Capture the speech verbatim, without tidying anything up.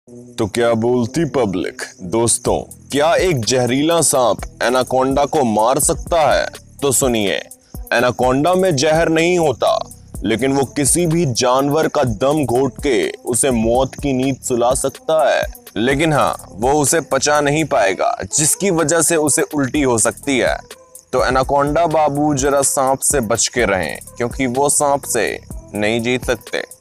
तो क्या बोलती पब्लिक? दोस्तों, क्या एक जहरीला सांप एनाकोंडा को मार सकता है? तो सुनिए, एनाकोंडा में जहर नहीं होता, लेकिन वो किसी भी जानवर का दम घोट के उसे मौत की नींद सुला सकता है। लेकिन हाँ, वो उसे पचा नहीं पाएगा, जिसकी वजह से उसे उल्टी हो सकती है। तो एनाकोंडा बाबू जरा सांप से बच के रहें, क्योंकि वो सांप से नहीं जीत सकते।